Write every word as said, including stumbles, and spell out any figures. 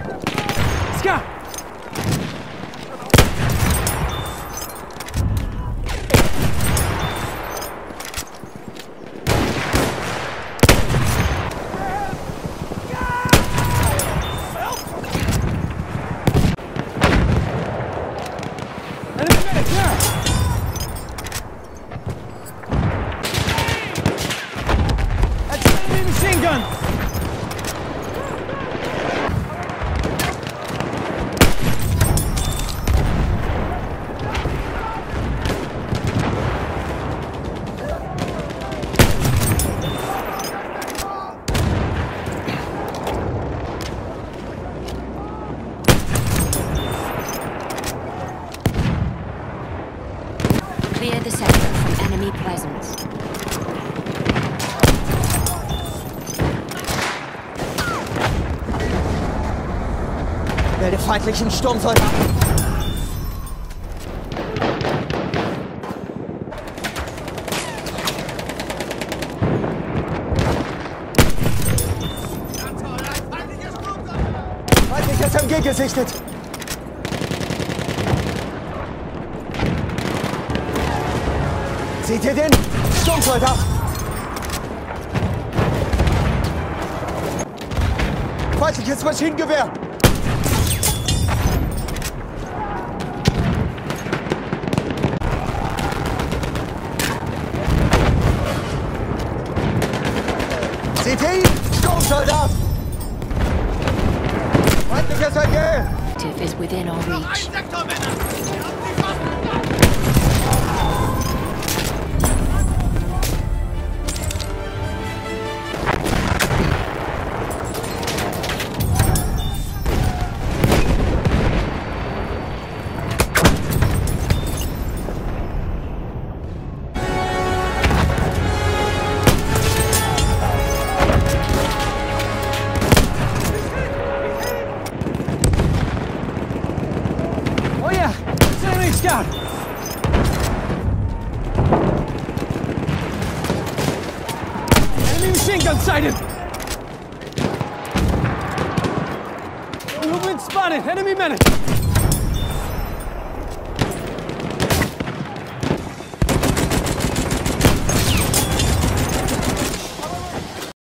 Scout! Clear the sector from enemy presence. Melde feindlichen Sturmsoldaten. Feindliches M G gesichtet. Seht ihr den? Sturmsoldat! Feindliches Maschinengewehr! Seht ihr ihn? Sturmsoldat! Feindliches M G! Objective is within our reach. Scout! Enemy machine gun sighted! Movement spotted! Enemy medic!